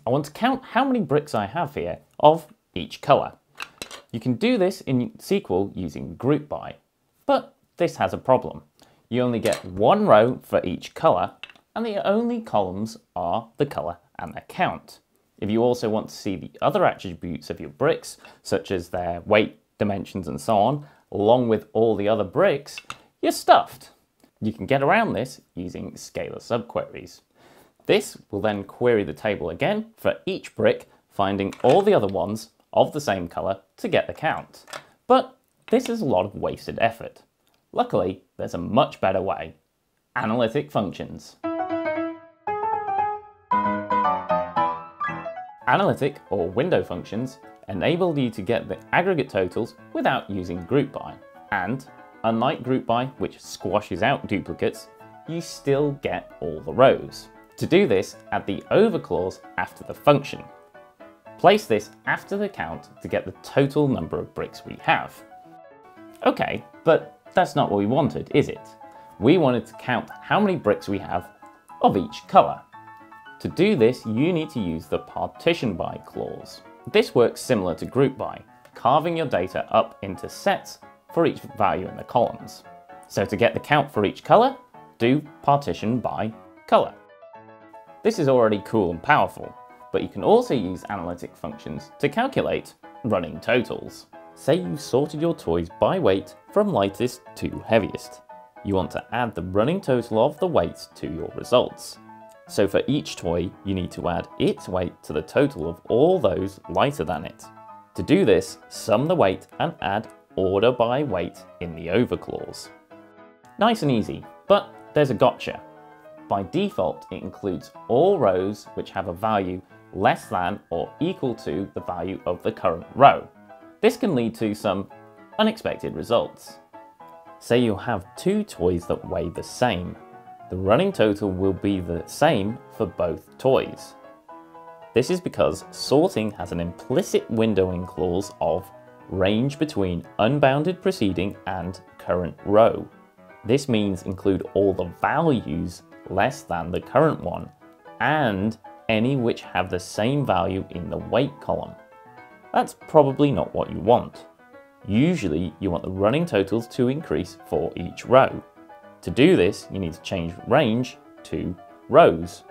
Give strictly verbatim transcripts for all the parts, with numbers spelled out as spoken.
I want to count how many bricks I have here of each colour. You can do this in S Q L using group by, but this has a problem. You only get one row for each colour, and the only columns are the colour and the count. If you also want to see the other attributes of your bricks, such as their weight, dimensions and so on, along with all the other bricks, you're stuffed. You can get around this using scalar subqueries. This will then query the table again for each brick, finding all the other ones of the same colour to get the count. But this is a lot of wasted effort. Luckily, there's a much better way. Analytic functions. Analytic or window functions enable you to get the aggregate totals without using group by. And unlike group by, which squashes out duplicates, you still get all the rows. To do this, add the over clause after the function. Place this after the count to get the total number of bricks we have. Okay, but that's not what we wanted, is it? We wanted to count how many bricks we have of each colour. To do this, you need to use the partition by clause. This works similar to group by, carving your data up into sets for each value in the columns. So to get the count for each colour, do partition by colour. This is already cool and powerful, but you can also use analytic functions to calculate running totals. Say you sorted your toys by weight from lightest to heaviest. You want to add the running total of the weights to your results. So for each toy, you need to add its weight to the total of all those lighter than it. To do this, sum the weight and add order by weight in the over clause. Nice and easy, but there's a gotcha. By default, it includes all rows which have a value less than or equal to the value of the current row. This can lead to some unexpected results. Say you have two toys that weigh the same. The running total will be the same for both toys. This is because sorting has an implicit windowing clause of range between unbounded preceding and current row. This means include all the values less than the current one, and any which have the same value in the weight column. That's probably not what you want. Usually you want the running totals to increase for each row. To do this, you need to change range to rows.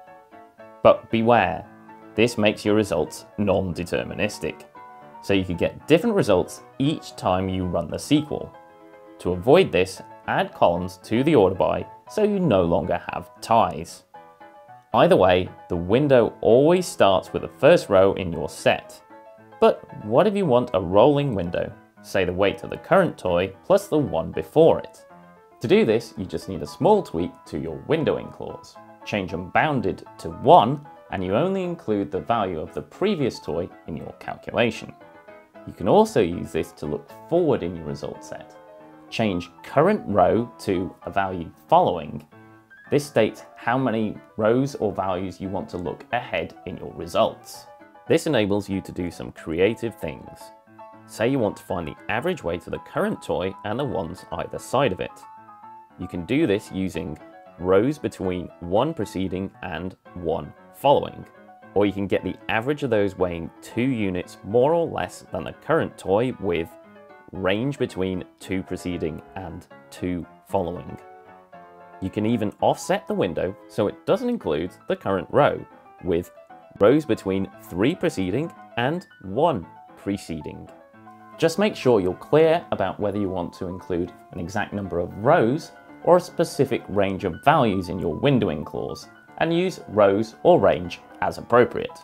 But beware, this makes your results non-deterministic. So you could get different results each time you run the S Q L. To avoid this, add columns to the order by so you no longer have ties. Either way, the window always starts with the first row in your set. But what if you want a rolling window, say the weight of the current toy plus the one before it? To do this, you just need a small tweak to your windowing clause. Change unbounded to one, and you only include the value of the previous toy in your calculation. You can also use this to look forward in your result set. Change current row to a value following. This states how many rows or values you want to look ahead in your results. This enables you to do some creative things. Say you want to find the average weight of the current toy and the ones either side of it. You can do this using rows between one preceding and one following. Or you can get the average of those weighing two units more or less than the current toy with range between two preceding and two following. You can even offset the window so it doesn't include the current row, with rows between three preceding and one preceding. Just make sure you're clear about whether you want to include an exact number of rows or a specific range of values in your windowing clause, and use rows or range as appropriate.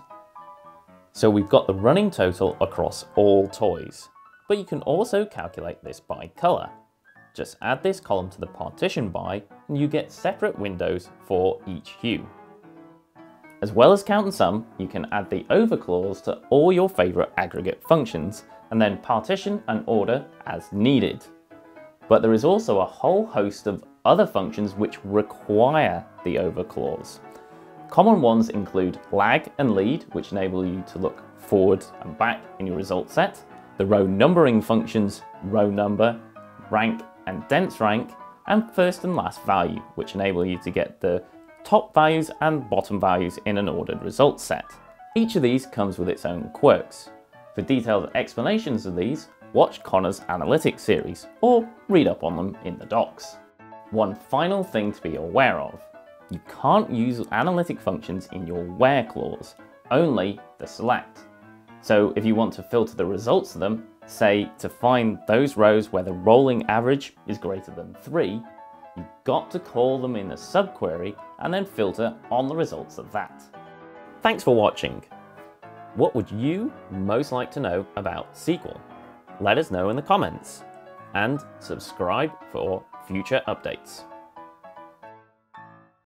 So we've got the running total across all toys. But you can also calculate this by colour. Just add this column to the partition by and you get separate windows for each hue. As well as count and sum, you can add the over clause to all your favourite aggregate functions and then partition and order as needed. But there is also a whole host of other functions which require the over clause. Common ones include lag and lead, which enable you to look forward and back in your result set. The row numbering functions row number, rank and dense rank, and first and last value, which enable you to get the top values and bottom values in an ordered result set. Each of these comes with its own quirks. For detailed explanations of these, watch Connor's Analytics series, or read up on them in the docs. One final thing to be aware of. You can't use analytic functions in your where clause, only the select. So if you want to filter the results of them, say to find those rows where the rolling average is greater than three, you've got to call them in a subquery and then filter on the results of that. Thanks for watching. What would you most like to know about S Q L? Let us know in the comments, and subscribe for future updates.